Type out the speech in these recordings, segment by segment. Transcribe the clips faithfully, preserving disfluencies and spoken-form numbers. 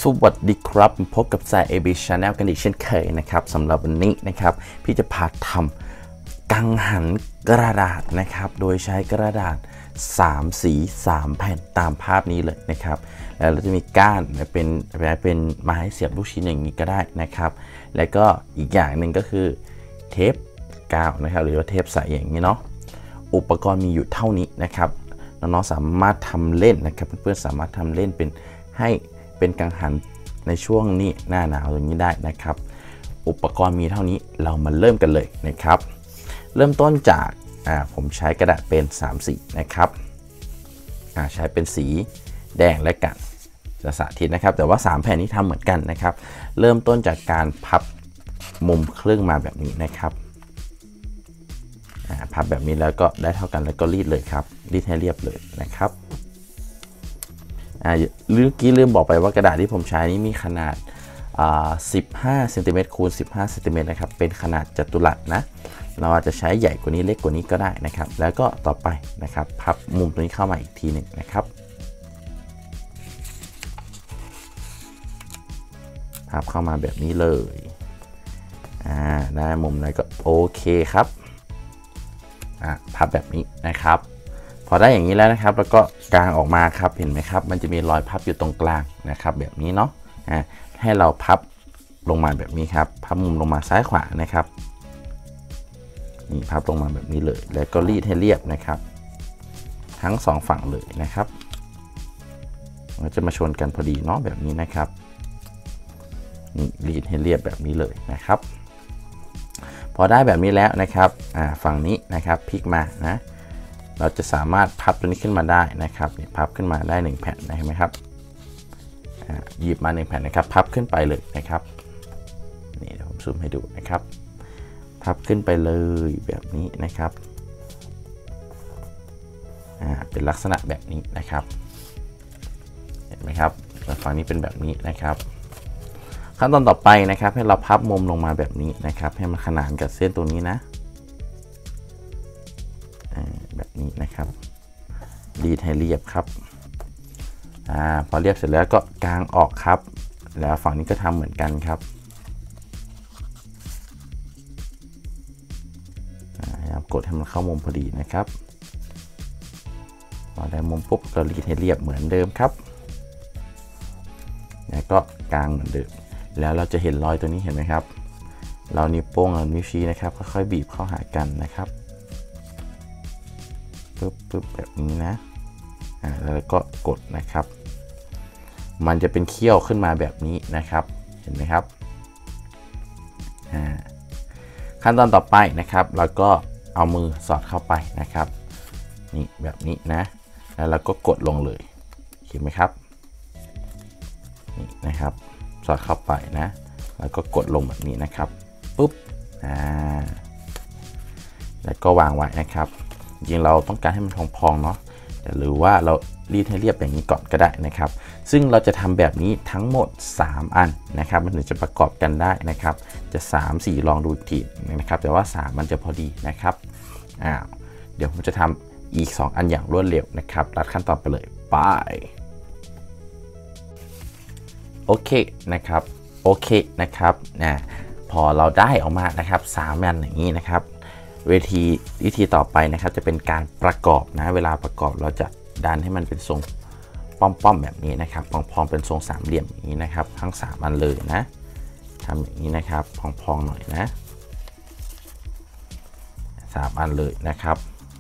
สวัสดีครับพบกับสาย เอ บี Channel กันอีกเช่นเคยนะครับสำหรับวันนี้นะครับพี่จะพาทำกังหันกระดาษนะครับโดยใช้กระดาษสามสีสามแผ่นตามภาพนี้เลยนะครับแล้วเราจะมีก้านเป็นเป็นไม้เสียบลูกชิ้นอย่างนี้ก็ได้นะครับแล้วก็อีกอย่างหนึ่งก็คือเทปกาวนะครับหรือว่าเทปใสอย่างนี้เนาะอุปกรณ์มีอยู่เท่านี้นะครับน้องๆสามารถทำเล่นนะครับเพื่อนๆสามารถทำเล่นเป็นให้เป็นกังหันในช่วงนี้หน้าหนาวอย่างนี้ได้นะครับอุปกรณ์มีเท่านี้เรามาเริ่มกันเลยนะครับเริ่มต้นจากผมใช้กระดาษเป็นสามสีนะครับใช้เป็นสีแดงและกันจะสาธิตนะครับแต่ว่าสามแผ่นนี้ทำเหมือนกันนะครับเริ่มต้นจากการพับมุมครึ่งมาแบบนี้นะครับพับแบบนี้แล้วก็ได้เท่ากันแล้วก็รีดเลยครับรีดให้เรียบเลยนะครับอ่าเมื่อกี้ลืมบอกไปว่ากระดาษที่ผมใช้นี้มีขนาดสิบห้าเซนติเมตรคูณสิบห้าเซนติเมตรนะครับเป็นขนาดจัตุรัสนะเราอาจจะใช้ใหญ่กว่านี้เล็กกว่านี้ก็ได้นะครับแล้วก็ต่อไปนะครับพับมุมตรงนี้เข้ามาอีกทีหนึ่งนะครับพับเข้ามาแบบนี้เลยอ่าได้มุมไหนก็โอเคครับอ่าพับแบบนี้นะครับพอได้อย่างนี้แล้วนะครับแล้วก็กางออกมาครับเห็นไหมครับมันจะมีรอยพับอยู่ตรงกลางนะครับแบบนี้เนาะอ่าให้เราพับลงมาแบบนี้ครับพับมุมลงมาซ้ายขวานะครับนี่พับลงมาแบบนี้เลยแล้วก็รีดให้เรียบนะครับทั้งสองฝั่งเลยนะครับมันจะมาชนกันพอดีเนาะแบบนี้นะครับนี่รีดให้เรียบแบบนี้เลยนะครับพอได้แบบนี้แล้วนะครับอ่าฝั่งนี้นะครับพลิกมานะเราจะสามารถพับตัวนี้ขึ้นมาได้นะครับนี่พับขึ้นมาได้หนึ่งแผ่นเห็นไหมครับหยิบมาหนึ่งแผ่นนะครับพับขึ้นไปเลยนะครับนี่เดี๋ยวผมซูมให้ดูนะครับพับขึ้นไปเลยแบบนี้นะครับอ่าเป็นลักษณะแบบนี้นะครับเห็นไหมครับฝั่งนี้เป็นแบบนี้นะครับขั้นตอนต่อไปนะครับให้เราพับมุมลงมาแบบนี้นะครับให้มันขนานกับเส้นตัวนี้นะแบบนี้นะครับรีดให้เรียบครับอ่าพอเรียบเสร็จแล้วก็กางออกครับแล้วฝั่งนี้ก็ทำเหมือนกันครับกดให้มันเข้ามุมพอดีนะครับพอได้มุมปุ๊บก็รีดให้เรียบเหมือนเดิมครับแล้วก็กางเหมือนเดิมแล้วเราจะเห็นรอยตัวนี้เห็นไหมครับเรานิ้วโป้งเรานิ้วชี้นะครับค่อยๆบีบเข้าหากันนะครับปึ๊บปึ๊บแบบนี้นะอ่าแล้วก็กดนะครับมันจะเป็นเขี้ยวขึ้นมาแบบนี้นะครับเห็นไหมครับอ่าขั้นตอนต่อไปนะครับเราก็เอามือสอดเข้าไปนะครับนี่แบบนี้นะแล้วเราก็กดลงเลยเห็นไหมครับนี่นะครับสอดเข้าไปนะแล้วก็กดลงแบบนี้นะครับปุ๊บอ่าแล้วก็วางไว้นะครับจริงเราต้องการให้มันพองๆเนาะหรือว่าเรารีดให้เรียบอย่างนี้ก่อนก็ได้นะครับซึ่งเราจะทำแบบนี้ทั้งหมดสามอันนะครับมันถึงจะประกอบกันได้นะครับจะสาม สี่ลองดูอีกทีนะครับแต่ว่าสามมันจะพอดีนะครับอ่าเดี๋ยวผมจะทำอีกสองอันอย่างรวดเร็วนะครับรัดขั้นตอนไปเลยไปโอเคนะครับโอเคนะครับนะพอเราได้ออกมานะครับสามอันอย่างนี้นะครับเวทีวิธีต่อไปนะครับจะเป็นการประกอบนะเวลาประกอบเราจะดันให้มันเป็นทรงป้อมๆแบบนี้นะครับพองๆเป็นทรงสามเหลี่ยมอย่างนี้นะครับทั้งสามอันเลยนะทำอย่างนี้นะครับพองๆหน่อยนะสามอันเลยนะครับ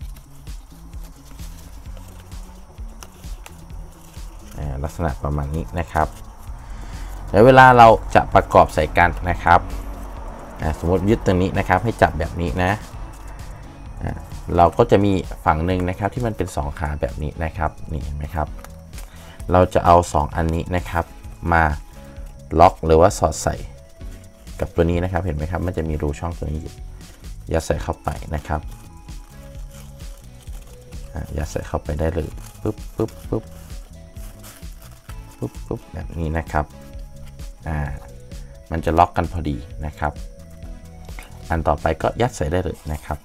ลักษณะประมาณนี้นะครับแล้วเวลาเราจะประกอบใส่กันนะครับสมมติยึดตรงนี้นะครับให้จับแบบนี้นะเราก็จะมีฝั่งหนึ่งนะครับที่มันเป็นสองขาแบบนี้นะครับนี่เห็นไหมครับเราจะเอาสองอันนี้นะครับมาล็อกหรือว่าสอดใส่กับตัวนี้นะครับเห็นไหมครับมันจะมีรูช่องตัวนี้ยัดใส่เข้าไปนะครับยัดใส่เข้าไปได้เลยปุ๊บปุ๊บปุ๊บปุ๊บปุ๊บแบบนี้นะครับอ่ามันจะล็อกกันพอดีนะครับอันต่อไปก็ยัดใส่ได้เลยนะครับ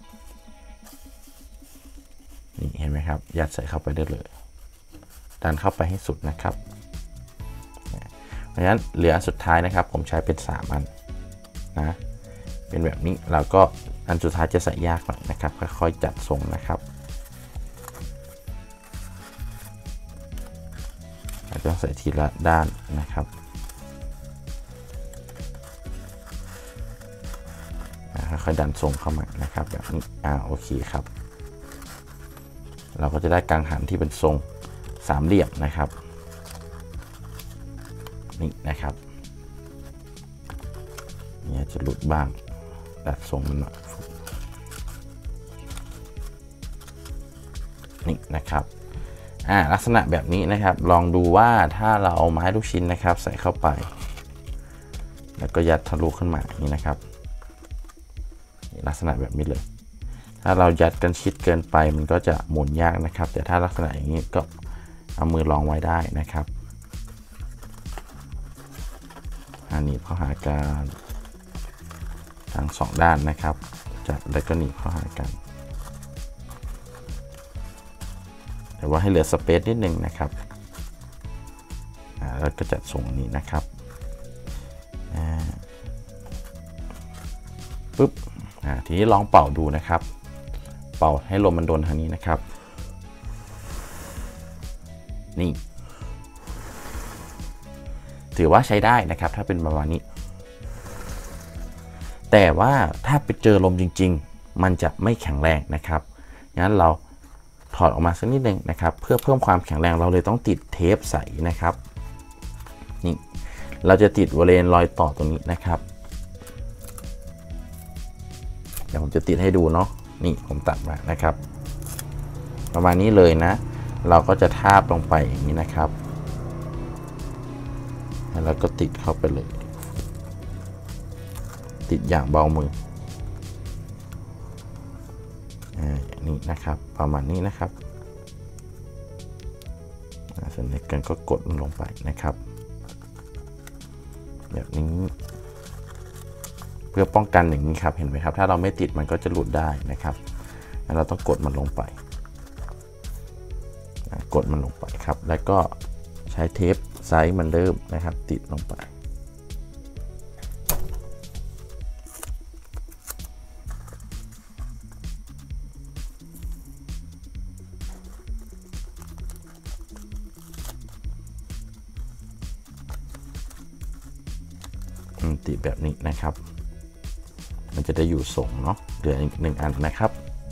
นี่เห็นไหมครับยัดใส่เข้าไปได้เลยดันเข้าไปให้สุดนะครับเพราะฉะนั้นเหลืออันสุดท้ายนะครับผมใช้เป็นสามอันนะเป็นแบบนี้แล้วก็อันสุดท้ายจะใส่ยากหน่อยนะครับค่อยๆจัดทรงนะครับเราต้องใส่ทีละด้านนะครับค่อยๆดันทรงเข้ามานะครับแบบนี้อ่าโอเคครับเราก็จะได้กังหันที่เป็นทรงสามเหลี่ยมนะครับนี่นะครับเนี่ยจะหลุดบ้างดัดทรงมันหน่อยนี่นะครับอ่าลักษณะแบบนี้นะครับลองดูว่าถ้าเราเอาไม้ลูกชิ้นนะครับใส่เข้าไปแล้วก็ยัดทะลุขึ้นมาอย่างนี้นะครับลักษณะแบบนี้เลยถ้าเรายัดกันชิดเกินไปมันก็จะหมุนยากนะครับแต่ถ้าลักษณะอย่างนี้ก็เอามือรองไว้ได้นะครับอันนี้เข้าหากันทั้งสองด้านนะครับจับแล้วก็หนีบเข้าหากันแต่ว่าให้เหลือสเปซนิดนึงนะครับแล้วก็จัดทรงนี้นะครับปุ๊บทีนี้ลองเป่าดูนะครับเป่าให้ลมมันโดนทางนี้นะครับนี่ถือว่าใช้ได้นะครับถ้าเป็นประมาณนี้แต่ว่าถ้าไปเจอลมจริงๆมันจะไม่แข็งแรงนะครับงั้นเราถอดออกมาสักนิดนึงนะครับเพื่อเพิ่มความแข็งแรงเราเลยต้องติดเทปใสนะครับนี่เราจะติดบริเวณรอยต่อตรงนี้นะครับเดี๋ยวผมจะติดให้ดูเนาะนี่ผมตัดมานะครับประมาณนี้เลยนะเราก็จะทาบลงไปอย่างนี้นะครับแล้วก็ติดเข้าไปเลยติดอย่างเบามืออย่างนี้นะครับประมาณนี้นะครับส่วนในกันก็กดมันลงไปนะครับแบบนี้เพื่อป้องกันอย่างนี้ครับเห็นไหมครับถ้าเราไม่ติดมันก็จะหลุดได้นะครับเราต้องกดมันลงไปกดมันลงไปครับแล้วก็ใช้เทปไซส์มันเริ่มนะครับติดลงไปติดแบบนี้นะครับมันจะได้อยู่ทรงเนาะเหลืออีกหนึ่งอันนะครับ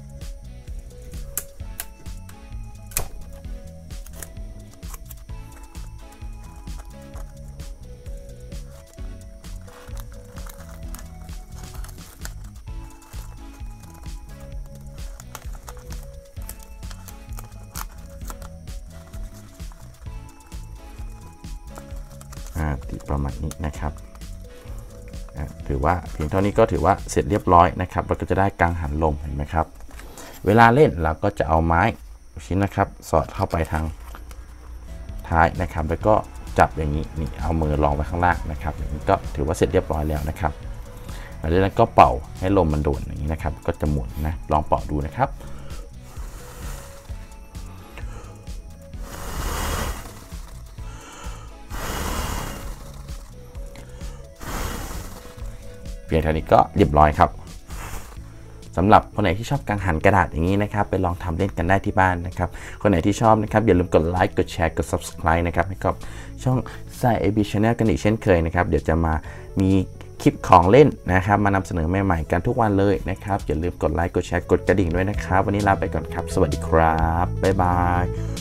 ติดประมาณนี้นะครับถือว่าเพียงเท่านี้ก็ถือว่าเสร็จเรียบร้อยนะครับเราก็จะได้กังหันลมเห็นไหมครับเวลาเล่นเราก็จะเอาไม้ชิ้นนะครับสอดเข้าไปทางท้ายนะครับแล้วก็จับอย่างนี้นี่เอามือรองไปข้างล่างนะครับอย่างนี้ก็ถือว่าเสร็จเรียบร้อยแล้วนะครับหลังจากนั้นก็เป่าให้ลมมันโดนอย่างนี้นะครับก็จะหมุนนะลองเป่าดูนะครับเพียงเท่านี้ก็เรียบร้อยครับสำหรับคนไหนที่ชอบกังหันกระดาษอย่างนี้นะครับไปลองทำเล่นกันได้ที่บ้านนะครับคนไหนที่ชอบนะครับอย่าลืมกดไลค์กดแชร์กด ซับสไครบ์ นะครับให้กับช่องไซ เอ บี Channel กันอีกเช่นเคยนะครับเดี๋ยวจะมามีคลิปของเล่นนะครับมานำเสนอใหม่ๆกันทุกวันเลยนะครับอย่าลืมกดไลค์กดแชร์กดกระดิ่งด้วยนะครับวันนี้ลาไปก่อนครับสวัสดีครับบ๊ายบาย